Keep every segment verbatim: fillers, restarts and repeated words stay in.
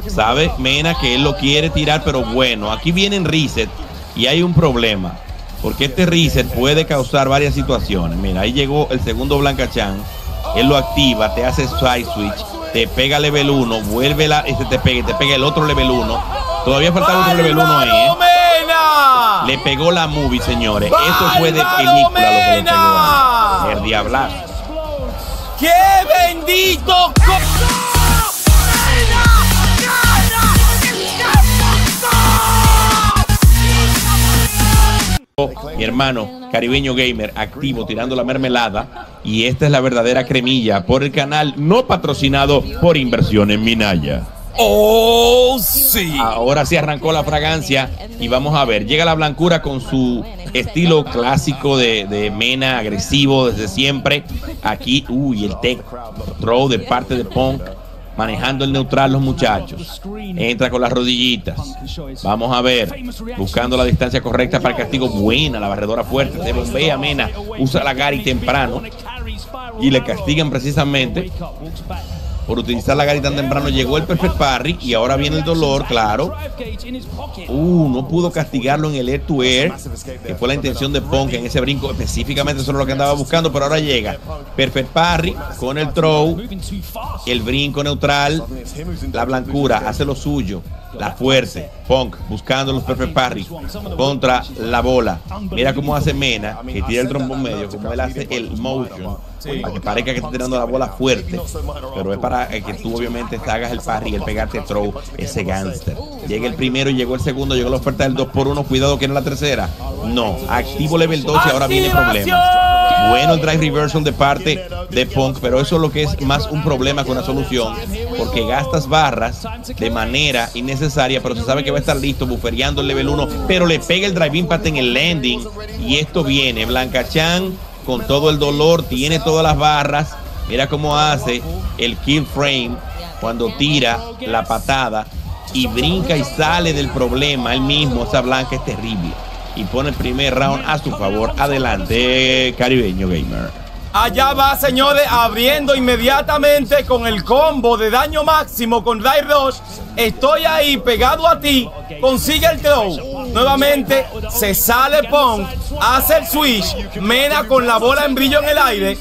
Sabe Mena que él lo quiere tirar, pero bueno, aquí viene en reset y hay un problema. Porque este reset puede causar varias situaciones. Mira, ahí llegó el segundo Blanca Chan. Él lo activa, te hace side switch, te pega level uno, vuelve la, este te pega, te pega el otro level uno. Todavía faltaba otro level uno ahí, ¿eh? Mena! Le pegó la movie, señores. Eso fue de película lo que le pegó. El diablazo. ¡Qué bendito! Mi hermano Caribeño Gamer activo tirando la mermelada, y esta es la verdadera cremilla por el canal no patrocinado por Inversiones Minaya. ¡Oh, sí! Ahora sí arrancó la fragancia y vamos a ver, llega la blancura con su estilo clásico de, de Mena, agresivo desde siempre. Aquí, uy, el tech throw de parte de Punk, manejando el neutral los muchachos. Entra con las rodillitas. Vamos a ver, buscando la distancia correcta para el castigo. Buena la barredora fuerte, se bombea Mena, usa la Gary temprano y le castigan precisamente por utilizar la Gary tan temprano. Llegó el perfect parry y ahora viene el dolor, claro. Uh, no pudo castigarlo en el air to air, que fue la intención de Punk en ese brinco. Específicamente eso es lo que andaba buscando, pero ahora llega perfect parry con el throw, el brinco neutral. La blancura hace lo suyo, la fuerte. Punk buscando los perfect parry contra la bola. Mira cómo hace Mena, que tira el trombón medio, como él hace el motion, sí, para que parezca que está tirando la bola fuerte, pero es para que tú obviamente hagas el parry, el pegarte throw, ese gangster. Llega el primero y llegó el segundo, llegó la oferta del dos por uno. Cuidado que no es la tercera. No, activo level dos y ahora viene el problema. Bueno el drive reversal de parte de Punk, pero eso es lo que es más un problema que una solución, porque gastas barras de manera innecesaria, pero se sabe que va a estar listo buferiando el level uno, pero le pega el drive impact en el landing y esto viene. Blanca Chan con todo el dolor, tiene todas las barras. Mira cómo hace el kill frame cuando tira la patada y brinca y sale del problema. Él mismo, esa Blanca es terrible y pone el primer round a su favor. Adelante, Caribeño Gamer. Allá va, señores, abriendo inmediatamente con el combo de daño máximo con Drive Rush. Estoy ahí pegado a ti, consigue el throw. Nuevamente se sale Punk, hace el switch. Mena con la bola en brillo en el aire.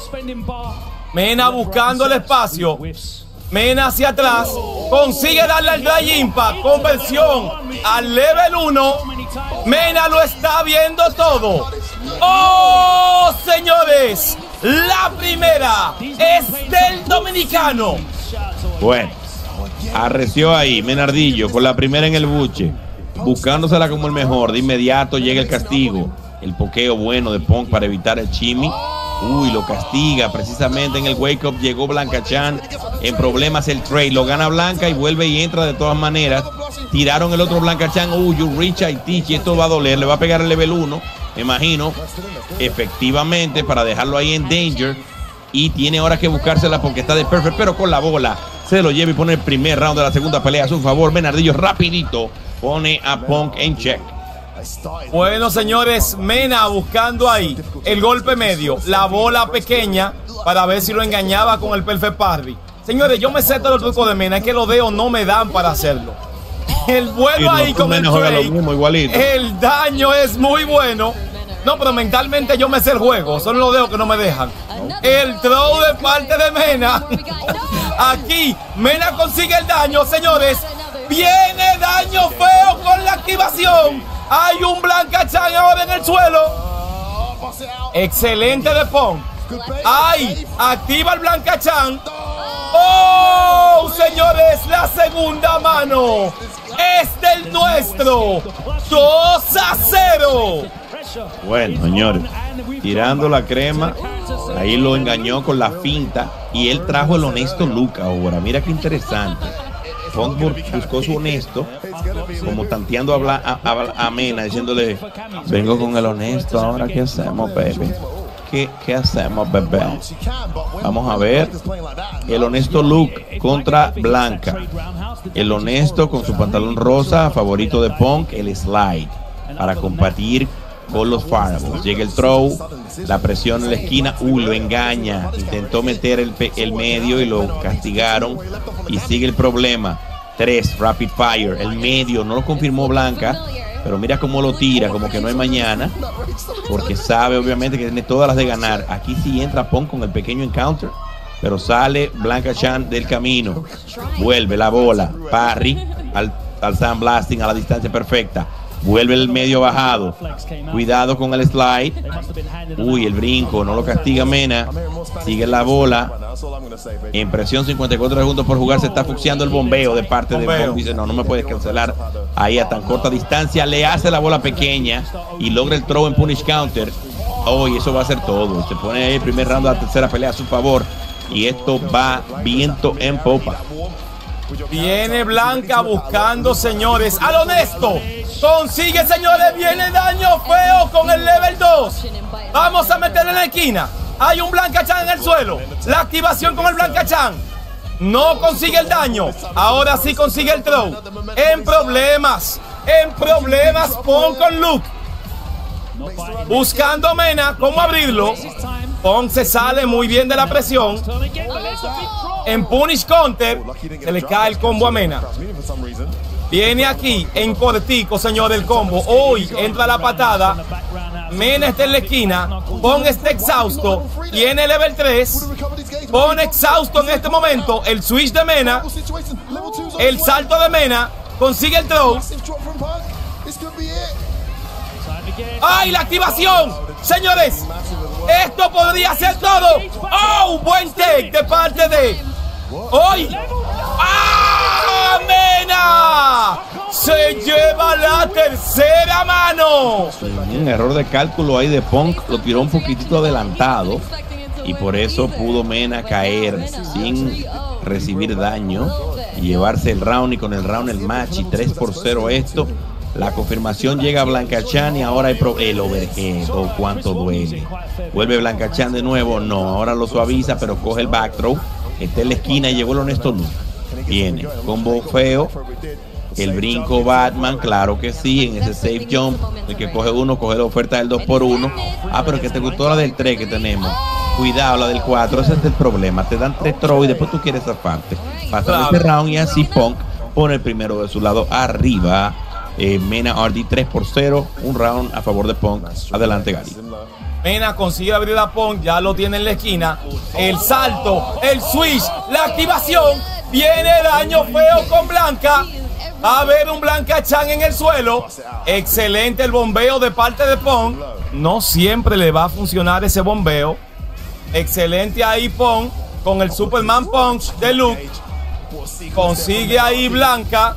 Mena buscando el espacio. Mena hacia atrás, consigue darle al Drive Impact, conversión al level uno. Mena lo está viendo todo. ¡Oh, señores! La primera es del dominicano. Bueno, arreció ahí Menardillo con la primera en el buche, buscándosela como el mejor. De inmediato llega el castigo, el pokeo bueno de Punk para evitar el chimi. Uy, lo castiga precisamente en el wake up. Llegó Blanca Chan en problemas, el trade lo gana Blanca y vuelve y entra de todas maneras. Tiraron el otro Blanca Chan. Uy, you reach I teach, y esto va a doler, le va a pegar el level uno, me imagino, efectivamente, para dejarlo ahí en danger. Y tiene ahora que buscársela porque está de perfect, pero con la bola se lo lleva y pone el primer round de la segunda pelea a su favor. Menardillo rapidito pone a Punk en check. Bueno, señores, Mena buscando ahí el golpe medio, la bola pequeña para ver si lo engañaba con el perfect parry. Señores, yo me sé todos los trucos de Mena, es que los dedos no me dan para hacerlo. El vuelo ahí con el trade, el daño es muy bueno. No, pero mentalmente yo me sé el juego, son los dedos que no me dejan. El throw de parte de Mena. Aquí Mena consigue el daño, señores. Viene daño feo con la activación. Hay un Blanca Chan ahora en el suelo. Excelente de Punk. Ay, activa el Blanca Chan. ¡Oh, señores! La segunda mano es del nuestro. dos a cero. Bueno, señores, tirando la crema. Ahí lo engañó con la finta y él trajo el honesto look ahora. Mira qué interesante. Punk buscó su honesto, como tanteando a, a, a, a Mena, diciéndole: vengo con el honesto, ahora qué hacemos, baby. ¿Qué, qué hacemos, bebé? Vamos a ver el honesto look contra Blanca. El honesto con su pantalón rosa, favorito de Punk, el slide, para compartir con los Fireballs. Llega el throw, la presión en la esquina. Uy, lo engaña. Intentó meter el, el medio y lo castigaron. Y sigue el problema. tres, Rapid Fire. El medio no lo confirmó Blanca, pero mira cómo lo tira, como que no hay mañana, porque sabe obviamente que tiene todas las de ganar. Aquí sí entra Punk con el pequeño encounter, pero sale Blanca Chan del camino. Vuelve la bola, parry al, al Sand Blasting a la distancia perfecta. Vuelve el medio bajado. Cuidado con el slide. Uy, el brinco, no lo castiga Mena. Sigue la bola. En presión, cincuenta y cuatro segundos por jugar. Se está fuxiando el bombeo de parte de Punk. Dice, no, no me puedes cancelar ahí a tan corta distancia. Le hace la bola pequeña y logra el throw en punish counter. Oh, y eso va a ser todo. Se pone ahí el primer round de la tercera pelea a su favor. Y esto va viento en popa. Viene Blanca buscando, señores, al honesto. Consigue, señores, viene daño feo con el level dos. Vamos a meterle en la esquina. Hay un Blanca Chan en el suelo. La activación con el Blanca Chan. No consigue el daño. Ahora sí consigue el throw. En problemas. En problemas Punk con Luke. Buscando a Mena cómo abrirlo. Punk se sale muy bien de la presión. En punish counter se le cae el combo a Mena. Viene aquí en cortico, señor, el combo. Hoy entra la patada. Mena está en la esquina. Punk está exhausto. Tiene level tres. Pone exhausto en este momento. El switch de Mena. El salto de Mena. Consigue el throw. ¡Ay, la activación! Señores, esto podría ser todo. ¡Oh! Buen take de parte de hoy. ¡Ah! ¡Mena! Se lleva la tercera mano. Un error de cálculo ahí de Punk. Lo tiró un poquitito adelantado y por eso pudo Mena caer sin recibir daño y llevarse el round, y con el round el match, y tres por cero esto. La confirmación llega a Blanca Chan y ahora hay pro el overhead. Oh, cuánto duele. Vuelve Blanca Chan de nuevo. No, ahora lo suaviza, pero coge el back throw. Está en la esquina y llegó el honesto Luke. Viene combo feo. El brinco Batman, claro que sí, en ese safe jump. El que coge uno, coge la oferta del dos por uno. Ah, pero que te gustó la del tres que tenemos. Cuidado, la del cuatro, ese es el problema. Te dan tres throws y después tú quieres zafarte. Pasa ese round y así Punk pone el primero de su lado arriba. Eh, Mena R D tres por cero, un round a favor de Punk. Adelante, Gary. Mena consigue abrir a Punk, ya lo tiene en la esquina. El salto, el switch, la activación. Viene daño feo con Blanca. Va a haber un Blanca Chan en el suelo. Excelente el bombeo de parte de Punk. No siempre le va a funcionar ese bombeo. Excelente ahí Punk con el Superman Punch de Luke. Consigue ahí Blanca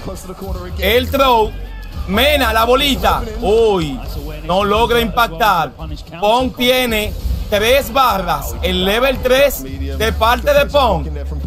el throw. Mena la bolita. Uy, no logra impactar. Punk tiene tres barras. El level tres de parte de Punk.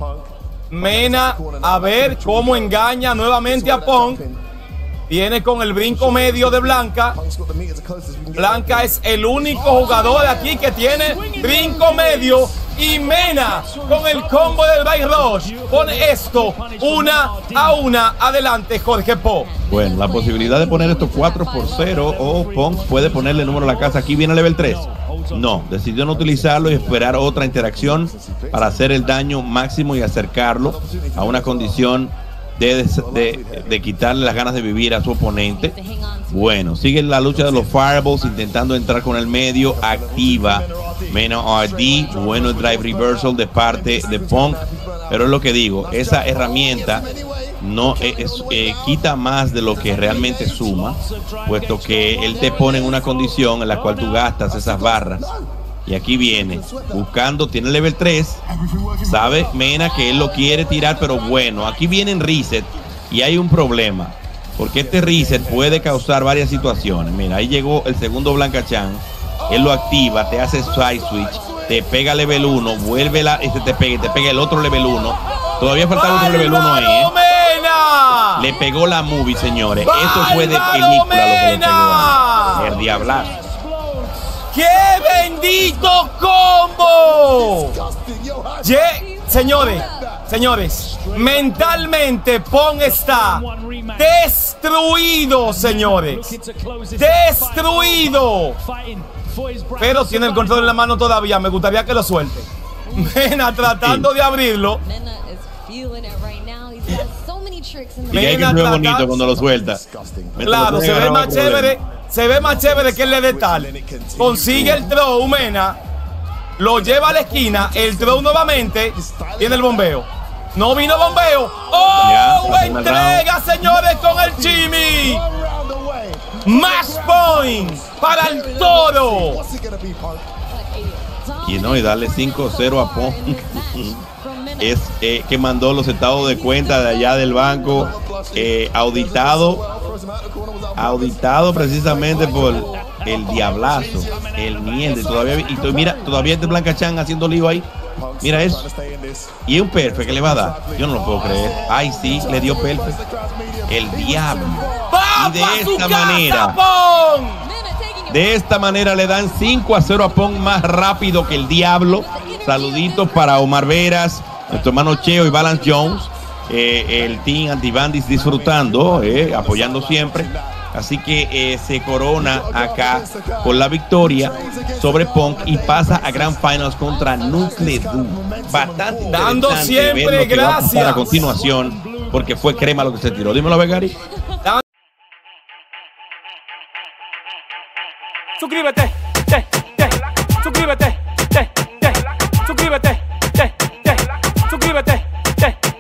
Mena a ver cómo engaña nuevamente a Punk. Viene con el brinco medio de Blanca. Blanca es el único jugador aquí que tiene brinco medio. Y Mena con el combo del Bike Rush pone esto una a una. Adelante, Jorge Po. Bueno, la posibilidad de poner esto cuatro por cero o Punk puede ponerle el número a la casa. Aquí viene el level tres. No, decidió no utilizarlo y esperar otra interacción para hacer el daño máximo y acercarlo a una condición de, de, de quitarle las ganas de vivir a su oponente. Bueno, sigue la lucha de los Fireballs intentando entrar con el medio. Activa Mena R D. Bueno, el drive reversal de parte de Punk. Pero es lo que digo, esa herramienta no es, es, eh, quita más de lo que realmente suma, puesto que él te pone en una condición en la cual tú gastas esas barras. Y aquí viene buscando, tiene level tres. Sabe Mena que él lo quiere tirar, pero bueno, aquí viene en reset y hay un problema, porque este reset puede causar varias situaciones. Mira, ahí llegó el segundo Blanca Chan. Él lo activa, te hace side switch, te pega level uno, vuelve la, este te pega, te pega el otro level uno. Todavía faltaba otro level uno ahí, ¿eh? Le pegó la movie, señores. Eso fue de película lo que le pegó. El diablazo. ¡Qué bendito combo! Ye señores, señores, mentalmente Punk está destruido, señores. Destruido. Pero tiene el control en la mano todavía. Me gustaría que lo suelte. Mena tratando de abrirlo. Y que hay que se ve bonito cuando lo suelta. Claro, se ve más chévere. Se ve más chévere que el de tal. Consigue el throw, Mena. Lo lleva a la esquina. El throw nuevamente. Tiene el bombeo. No vino bombeo. ¡Oh! Ya, entrega, señores, con el Jimmy. Match point para el Toro. Y no, y darle cinco cero a Pong. Es eh, que mandó los estados de cuenta de allá del banco, eh, auditado, auditado precisamente por el diablazo, el miel de todavía. Y to, mira, todavía este Blanca Chan haciendo lío ahí. Mira eso. Y es un perfect que le va a dar. Yo no lo puedo creer. Ay, sí, le dio perfect. El diablo. Y de esta manera, de esta manera le dan cinco a cero a Pong, más rápido que el diablo. Saluditos para Omar Veras, nuestro hermano Cheo y Balance Jones, eh, el team Antibandis disfrutando, eh, apoyando siempre. Así que eh, se corona acá con la victoria sobre Punk y pasa a Grand Finals contra Nuclear Doom. Bastante dando siempre ver lo que gracias va a, a continuación, porque fue crema lo que se tiró. Dímelo, Begari. Suscríbete, te, te, suscríbete, te, te, suscríbete, te, te, suscríbete, te.